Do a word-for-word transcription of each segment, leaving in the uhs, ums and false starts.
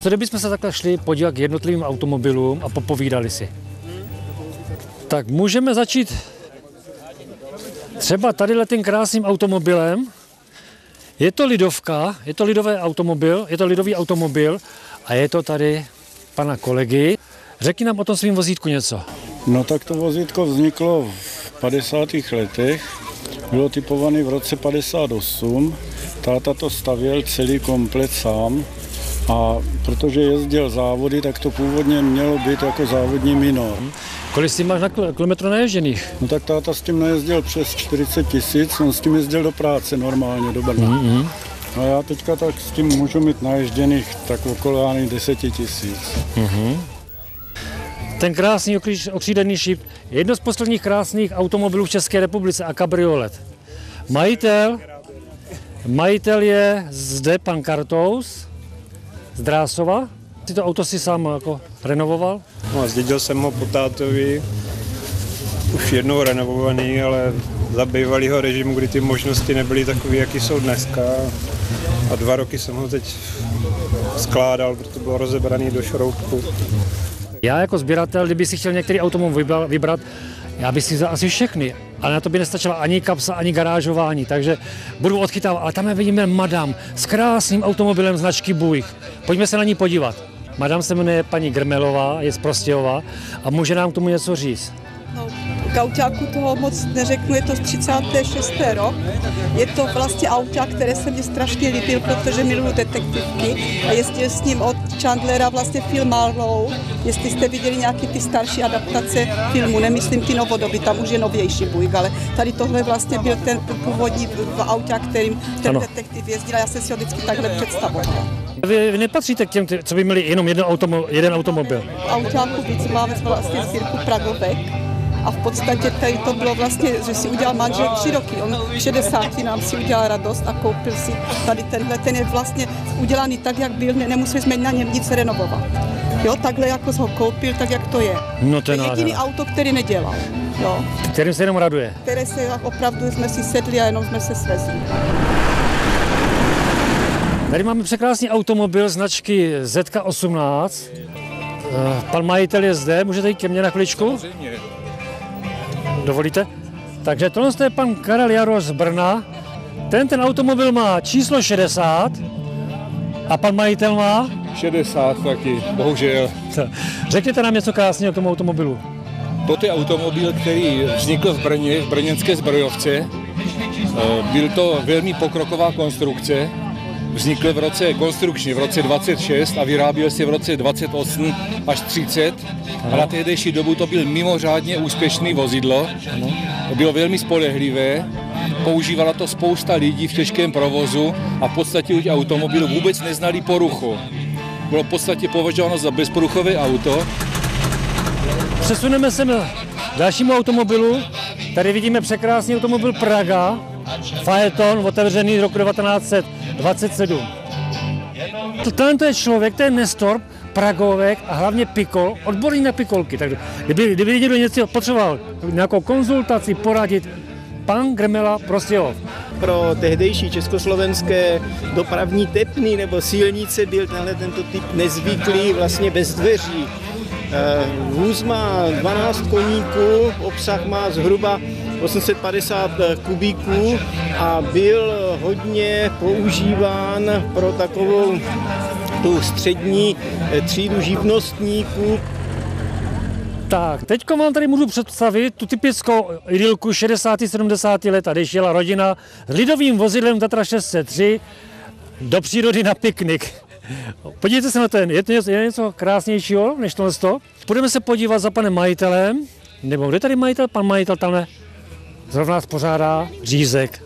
Co kdybychom se takhle šli podívat k jednotlivým automobilům a popovídali si? Tak můžeme začít třeba tadyhle tím krásným automobilem. Je to lidovka, je to lidový automobil, je to lidový automobil a je to tady pana kolegy. Řekni nám o tom svým vozítku něco. No tak to vozítko vzniklo v padesátých letech, bylo typované v roce padesát osm, táta to stavěl celý komplet sám a protože jezdil závody, tak to původně mělo být jako závodní minor. Kolik jsi máš na kilometru naježděných? No tak táta s tím najezdil přes čtyřicet tisíc, on s tím jezdil do práce normálně, do Brna. Mm-hmm. No já teďka tak s tím můžu mít naježděných tak okolo deset tisíc. Mm-hmm. Ten krásný okřídlený šíp je jedno z posledních krásných automobilů v České republice a kabriolet. Majitel, majitel je zde pan Kartous z Drásova. Ty to auto si sám jako renovoval? No, zdědil jsem ho po tátovi, už jednou renovovaný, ale za bývalýho režimu, kdy ty možnosti nebyly takové, jaký jsou dneska. A dva roky jsem ho teď skládal, protože bylo rozebraný do šroubku. Já jako sběratel, kdyby si chtěl některý automobil vybrat, já bych si vzal asi všechny, ale na to by nestačila ani kapsa, ani garážování, takže budu odchytávat. Ale tam vidíme Madame s krásným automobilem značky Buick. Pojďme se na ní podívat. Madame se jmenuje paní Grmelová, je z Prostějova a může nám k tomu něco říct. No, k autáku toho moc neřeknu, je to z třicátého šestého rok. Je to vlastně auták, které se mi strašně líbil, protože miluju detektivky a jezdil s ním od Chandlera vlastně film Marlowe. Jestli jste viděli nějaké ty starší adaptace filmu, nemyslím ty novodoby, tam už je novější Buick, ale tady tohle vlastně byl ten původní auták, kterým ten ano. detektiv jezdil a já jsem si ho vždycky takhle představoval. Vy, vy nepatříte k těm, co by měli jenom jeden, automo, jeden automobil? Autáku víc máme vlastně v cirku Pragovek. A v podstatě tady to bylo vlastně, že si udělal manžel tři roky. On v šedesáti nám si udělal radost a koupil si tady tenhle. Ten je vlastně udělaný tak, jak byl, ne, nemuseli jsme na něm nic renovovat. Jo, takhle jako ho koupil, tak jak to je. No to je jediný auto, který nedělal. Jo. Kterým se jenom raduje? Které se opravdu jsme si sedli a jenom jsme se svezli. Tady máme překrásný automobil značky Z K osmnáct. Pan majitel je zde, můžete jít ke mně na chviličku? Dovolíte? Takže tohle je pan Karel Jaroš z Brna. Ten ten automobil má číslo šedesát a pan majitel má? šedesát taky, bohužel. Řekněte nám něco krásného k tomu automobilu. To je automobil, který vznikl v Brně, v brněnské zbrojovce. Byl to velmi pokroková konstrukce. Vznikl v roce konstrukčně v roce dvacet šest a vyráběl se v roce dvacet osm až třicet. A na tehdejší dobu to byl mimořádně úspěšný vozidlo. Ano. Bylo velmi spolehlivé, používala to spousta lidí v těžkém provozu a v podstatě už automobilu vůbec neznali poruchu. Bylo v podstatě považováno za bezporuchové auto. Přesuneme se k dalšímu automobilu. Tady vidíme překrásný automobil Praga, Phaeton, otevřený z roku devatenáct set dvacet sedm. Tento je člověk, to je Nestor, pragovek a hlavně pikol, odborný na pikolky. Tak kdyby, kdyby někdo něco potřeboval, nějakou konzultaci, poradit, pan Grmela Prostějov. Pro tehdejší československé dopravní tepny nebo silnice byl tenhle tento typ nezvyklý, vlastně bez dveří. Vůz má dvanáct koníků, obsah má zhruba osm set padesát kubíků a byl hodně používán pro takovou tu střední třídu živnostníků. Tak, teďko vám tady můžu představit tu typickou idylku šedesátých sedmdesátých let, když jela rodina s lidovým vozidlem Tatra šest set tři do přírody na piknik. Podívejte se na ten, je to něco, je něco krásnějšího než tohle. Půjdeme se podívat za panem majitelem, nebo kde tady majitel? Pan majitel tam ne, zrovna nás pořádá řízek.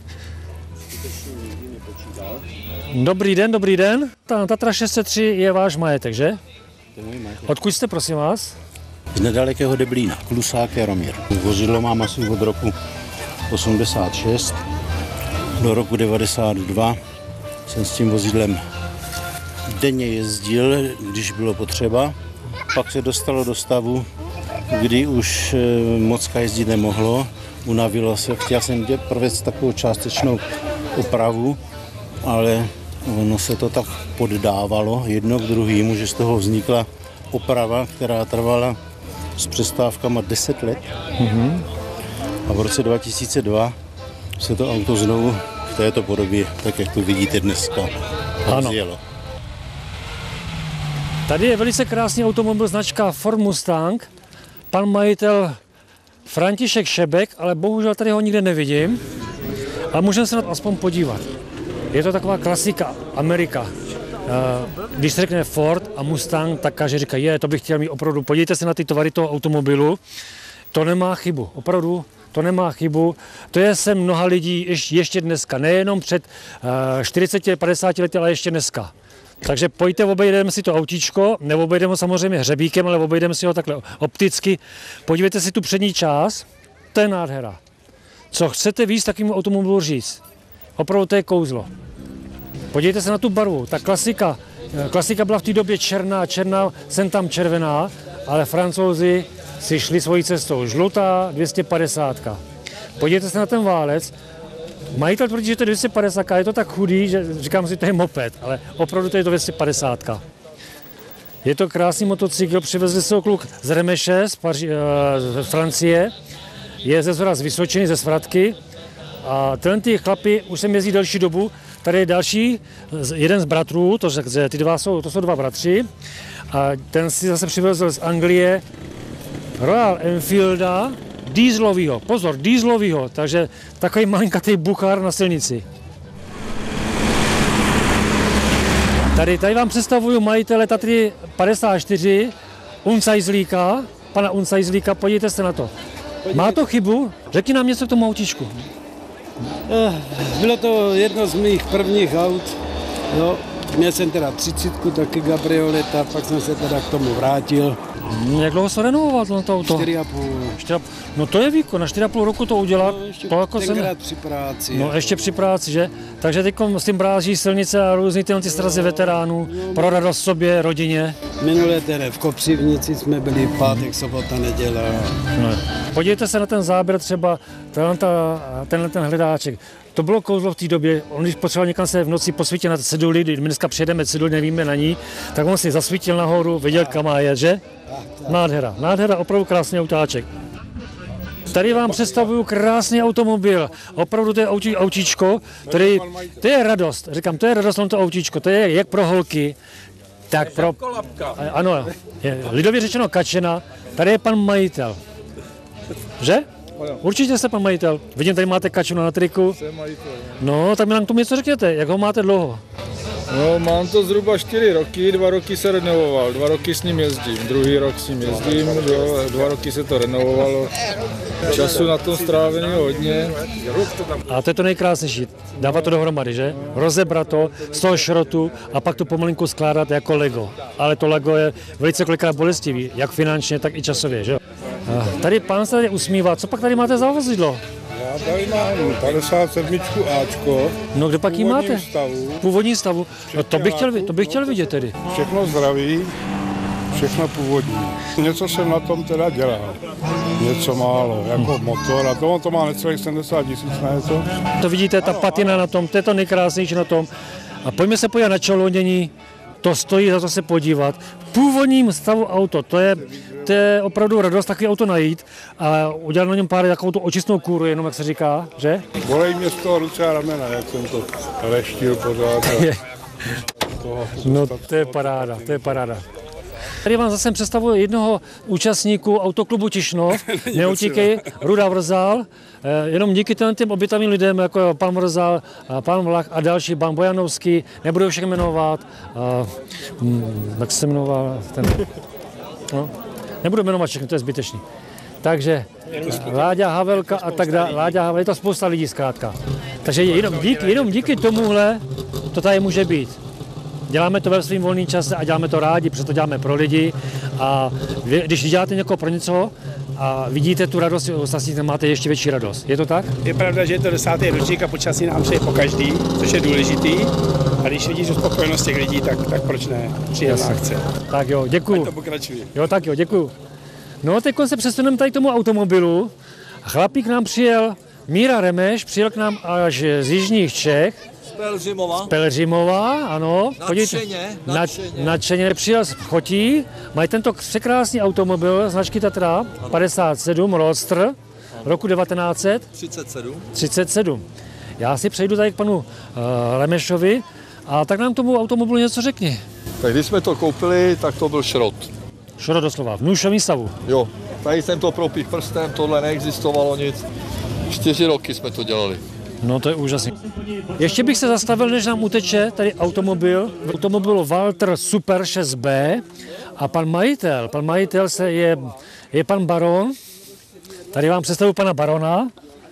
Dobrý den, dobrý den. Ta Tatra šest set tři je váš majetek, že? Odkud jste, prosím vás? Z nedalekého Deblína, Klusák Jaromír. Vozidlo mám asi od roku osmdesát šest do roku devadesát dva. Jsem s tím vozidlem denně jezdil, když bylo potřeba. Pak se dostalo do stavu, kdy už mocka jezdit nemohlo. Unavilo se, chtěl jsem provést takovou částečnou opravu, ale ono se to tak poddávalo jedno k druhému, že z toho vznikla oprava, která trvala s přestávkama deset let. Mm-hmm. A v roce dva tisíce dva se to auto znovu v této podobě, tak jak to vidíte dneska, rozjelo. Tady je velice krásný automobil značka Ford Mustang. Pan majitel František Šebek, ale bohužel tady ho nikde nevidím. Ale můžeme se na to aspoň podívat. Je to taková klasika Amerika. Když se řekne Ford a Mustang, tak každý říká, je, to bych chtěl mít opravdu. Podívejte se na ty tvary toho automobilu. To nemá chybu, opravdu. To nemá chybu. To je sem mnoha lidí ještě dneska. Nejenom před čtyřiceti padesáti lety, ale ještě dneska. Takže pojďte, obejdeme si to autíčko, neobejdeme ho samozřejmě hřebíkem, ale obejdeme si ho takhle opticky. Podívejte si tu přední část, to je nádhera. Co chcete víc takovému automobilu říct? Opravdu to je kouzlo. Podívejte se na tu barvu, ta klasika, klasika byla v té době černá, černá, sem tam červená, ale Francouzi si šli svojí cestou. Žlutá dvě stě padesát. Podívejte se na ten válec. Majitel tvrdí, že to je dvě stě padesát, je to tak chudý, že říkám si, to je moped, ale opravdu to je to dvě stě padesát. Je to krásný motocykl, přivezli se ho kluk z Remeše, z, Paři, z Francie, je ze zhora z Vysočiny, ze Svratky a tyhle ty chlapi už sem jezdí delší dobu. Tady je další, jeden z bratrů, to, ty dva jsou, to jsou dva bratři a ten si zase přivezl z Anglie Royal Enfielda, dieselovýho, pozor, dieselovýho, takže takový malinkatý buchár na silnici. Tady, tady vám představuju majitele Tatry padesát čtyři, Uncajzlíka, pana Uncajzlíka, podívejte se na to. Má to chybu? Řekni nám něco k tomu autíčku. Bylo to jedno z mých prvních aut. No, měl jsem teda třicítku, taky Gabrioleta, pak jsem se teda k tomu vrátil. Jak dlouho se renovoval to auto? čtyři a půl. No to je výkon, na čtyři a půl roku to udělat. No, ještě to jako tenkrát jsem... při práci. No jako. ještě při práci, že? Takže teď s tím bráží silnice a různý ty strazy veteránů, pro radost sobě, rodině. Minulé tedy v Kopřivnici jsme byli pátek, sobota, neděle. No. Podívejte se na ten záběr třeba, tenhle, tenhle ten hledáček. To bylo kouzlo v té době, on když potřeboval někam se v noci posvítit na ceduli, když my dneska přijedeme ceduli, nevíme na ní, tak on si zasvítil nahoru, viděl, kam má jet, že? Nádhera, nádhera, opravdu krásný autáček. Tady vám představuju krásný automobil, opravdu to je autí, autíčko, který, to je radost, říkám, to je radost, to autíčko, to je jak pro holky, tak pro, ano, je, lidově řečeno kačena, tady je pan majitel, že? Určitě jste pan majitel, vidím, tady máte kačenu na triku, no, tak mi nám k tomu něco řekněte, jak ho máte dlouho? No, mám to zhruba čtyři roky, dva roky se renovoval, dva roky s ním jezdím, druhý rok s ním jezdím, dva, dva roky se to renovovalo, času na tom strávený hodně. A to je to nejkrásnější, dávat to dohromady, že? Rozebrat to z toho šrotu a pak to pomalinku skládat jako Lego. Ale to Lego je velice kolikrát bolestivý, jak finančně, tak i časově, že? A tady pán se tady usmívá, co pak tady máte za vozidlo? Já tady mám padesát sedm Ačko. No kde pak jí máte? Stavu. Původní stavu. No to bych chtěl, to bych chtěl vidět tedy. Všechno zdraví, všechno původní. Něco jsem na tom teda dělal. Něco málo, jako hmm. motor. A to, to má necelých sedmdesát tisíc na něco. To vidíte, ta patina na tom, to je to nejkrásnější na tom. A pojďme se podívat na čelounění. To stojí za to se podívat. V původním stavu auto, to je, to je opravdu radost takový auto najít a udělat na něm pár takovou tu očistnou kůru, jenom jak se říká, že? Bolej mě z toho ruce a ramena, jak jsem to leštil pořád. No to je paráda, to je paráda. Tady vám zase představuji jednoho účastníku autoklubu Tišnov, neutíkej, Ruda Vrzal, jenom díky těm obětavým lidem, jako pan Vrzal, pan Vlach a další, pan Bojanovský, nebudu všech jmenovat, jak se jmenoval ten, no, nebudu jmenovat všechny, to je zbytečný. Takže Láďa Havelka a tak dále, Láďa Havelka, je to spousta lidí zkrátka. Takže jenom díky, jenom díky tomuhle to tady může být. Děláme to ve svým volným čase a děláme to rádi, protože to děláme pro lidi a vy, když děláte někoho pro něco a vidíte tu radost, ostatní tam máte ještě větší radost. Je to tak? Je pravda, že je to desátý ročník a počasí nám přeje po každý, což je důležitý. A když vidíš spokojenost těch lidí, tak, tak proč ne? Příjemná akce. Tak jo, děkuju. Ať to pokračuje. Jo, tak jo, děkuju. No, teď se přesuneme tady k tomu automobilu. Chlapík nám přijel, Míra Remeš, přijel k nám až z jižních Čech. Pelřimova. Pelřimova, ano. Nadšeně, nadšeně. Nadšeně přijel z Chotí. Mají tento překrásný automobil značky Tatra padesát sedm Roadster roku devatenáct set třicet sedm. třicet sedm. Já si přejdu tady k panu uh, Lemešovi a tak nám tomu automobilu něco řekni. Tak když jsme to koupili, tak to byl šrot. Šrot doslova, v nůšovém stavu. Jo, tady jsem to propích prstem, tohle neexistovalo nic. Čtyři roky jsme to dělali. No to je úžasné. Ještě bych se zastavil, než nám uteče tady automobil. Automobil Walter Super šest bé a pan majitel, pan majitel se je, je pan baron. Tady vám představuji pana barona.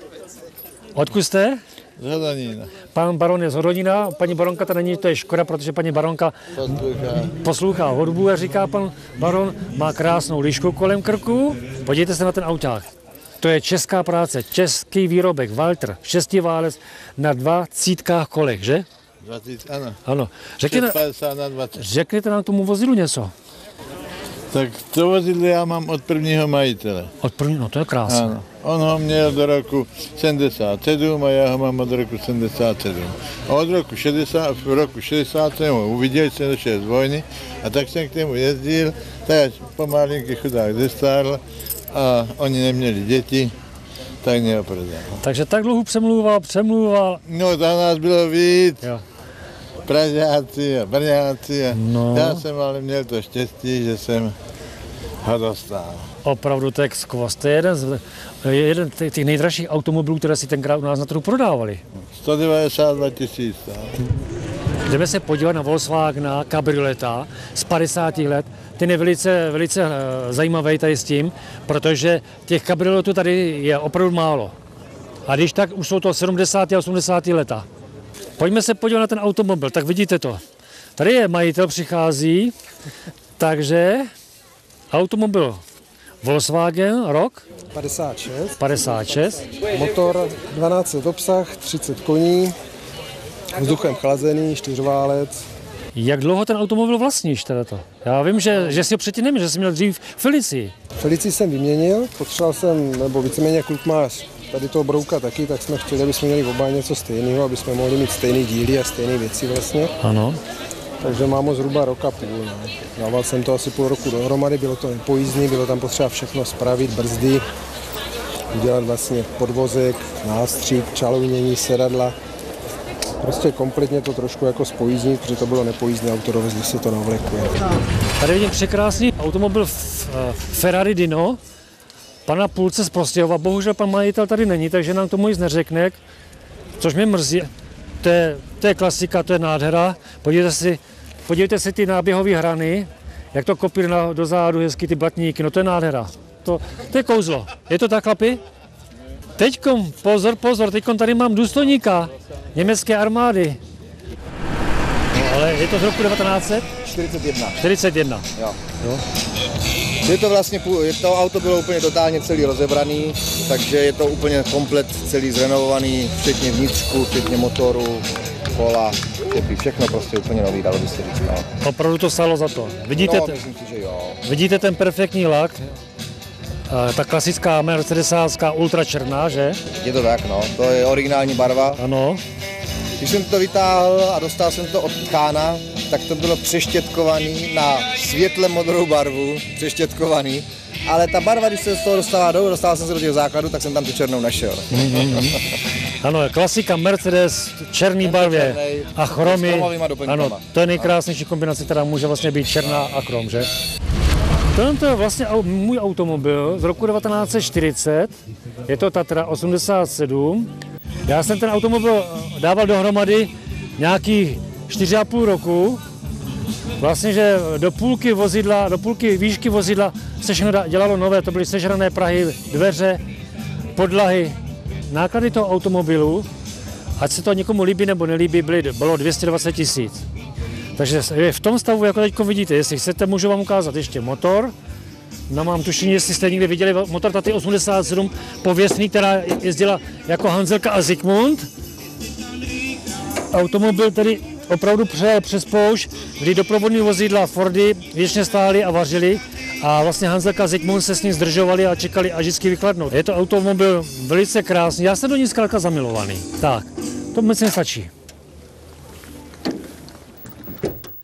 Odkud jste? Z Hodonína. Pan baron je z Hodonína, paní baronka to není, to je škoda, protože paní baronka poslouchá hudbu a říká pan baron, má krásnou lišku kolem krku. Podívejte se na ten auták. To je česká práce, český výrobek, Walter, šestiválec na dva cítkách kolech, že? dvacet, ano. Ano. Řekněte, padesát na dvacet. řekněte nám k tomu vozilu něco. Tak to vozidlo já mám od prvního majitele. Od prvního, no to je krásné. Ano. On ho měl do roku sedmdesát sedm a já ho mám od roku sedmdesát sedm. A od roku šedesát, v roku šedesát jsem ho uviděl, jsem došel z vojny a tak jsem k němu jezdil, tak pomalinky chudák zestárl a oni neměli děti, tak mě ho prodal. Takže tak dlouho přemlouval, přemlouval. No, tam nás bylo víc. Jo. Pražáci a Brňáci a no. Já jsem ale měl to štěstí, že jsem ho dostal. Opravdu to je skvost. To je jeden z jeden z těch nejdražších automobilů, které si tenkrát u nás na trhu prodávali. sto devadesát dva tisíc. Jdeme se podívat na Volkswagena kabrioleta z padesátých let. Ten je velice, velice zajímavý tady s tím, protože těch kabrioletů tady je opravdu málo. A když tak, už jsou to sedmdesátá a osmdesátá leta. Pojďme se podívat na ten automobil, tak vidíte to. Tady je majitel, přichází, takže automobil Volkswagen, rok? padesát šest. padesát šest. Motor dvanáct set obsah, třicet koní, vzduchem chlazený, čtyřválec. Jak dlouho ten automobil vlastníš teda to? Já vím, že, že jsi ho předtím neměl, že jsi měl dřív Felicii. Felicii jsem vyměnil, potřeboval jsem, nebo víceméně kluk má tady toho brouka taky, tak jsme chtěli, aby jsme měli oba něco stejného, aby jsme mohli mít stejný díly a stejné věci vlastně. Ano. Takže mám ho zhruba rok a půl. Ne. Dával jsem to asi půl roku dohromady, bylo to nepojízdný, bylo tam potřeba všechno spravit, brzdy, udělat vlastně podvozek, nástřik, čalounění, sedadla. Prostě kompletně to trošku jako spojízdnit, protože to bylo nepojízdné auto, dovezli se to na vleku. Tady vidím překrásný automobil Ferrari Dino, pana Půlce z Prostějova. Bohužel pan majitel tady není, takže nám tomu nic neřekne, což mě mrzí. To je, to je klasika, to je nádhera. Podívejte si, podívejte si ty náběhové hrany, jak to kopí na, dozadu, hezky ty blatníky, no to je nádhera. To, to je kouzlo. Je to tak, chlapi? Teďkom, pozor, pozor, teďkom tady mám důstojníka německé armády. No, ale je to z roku devatenáct set čtyřicet jedna. čtyřicet jedna. Jo. Jo. Je to vlastně, je to auto bylo úplně totálně celý rozebraný, takže je to úplně komplet celý zrenovovaný, včetně vnitřku, včetně motoru, kola, čepy, všechno prostě úplně nový, dalo by se říct. No. Opravdu to stálo za to. Vidíte, no, myslím si, že jo. Vidíte ten perfektní lak? Ta klasická mercedesácká ultra černá, že? Je to tak, no. To je originální barva. Ano. Když jsem to vytáhl a dostal jsem to od tchána, tak to bylo přeštětkovaný na světle modrou barvu, přeštětkovaný. Ale ta barva, když se z toho dostala dolů, dostal jsem se do těch základů, tak jsem tam tu černou našel. Mm-hmm. Ano, klasika Mercedes, černý barvě a chromy. Ano, to je nejkrásnější kombinace, která může vlastně být černá a chrom, že? Tohle je vlastně můj automobil z roku devatenáct set čtyřicet, je to Tatra osmdesát sedm. Já jsem ten automobil dával dohromady nějakých čtyři a půl roku. Vlastně, že do půlky vozidla, do půlky výšky vozidla se všechno dělalo nové, to byly sežrané prahy, dveře, podlahy, náklady toho automobilu, ať se to někomu líbí nebo nelíbí, byly, bylo dvě stě dvacet tisíc. Takže je v tom stavu, jako teď vidíte, jestli chcete, můžu vám ukázat ještě motor. No, mám tušení, jestli jste někdy viděli motor Tatry osmdesát sedm pověstný, která jezdila jako Hanzelka a Zikmund. Automobil tedy opravdu přejel přes poušť, kdy doprovodní vozidla Fordy věčně stály a vařili a vlastně Hanzelka a Zikmund se s ním zdržovali a čekali, až vždycky vychladnou. Je to automobil velice krásný, já jsem do ní zkrátka zamilovaný. Tak, to myslím stačí.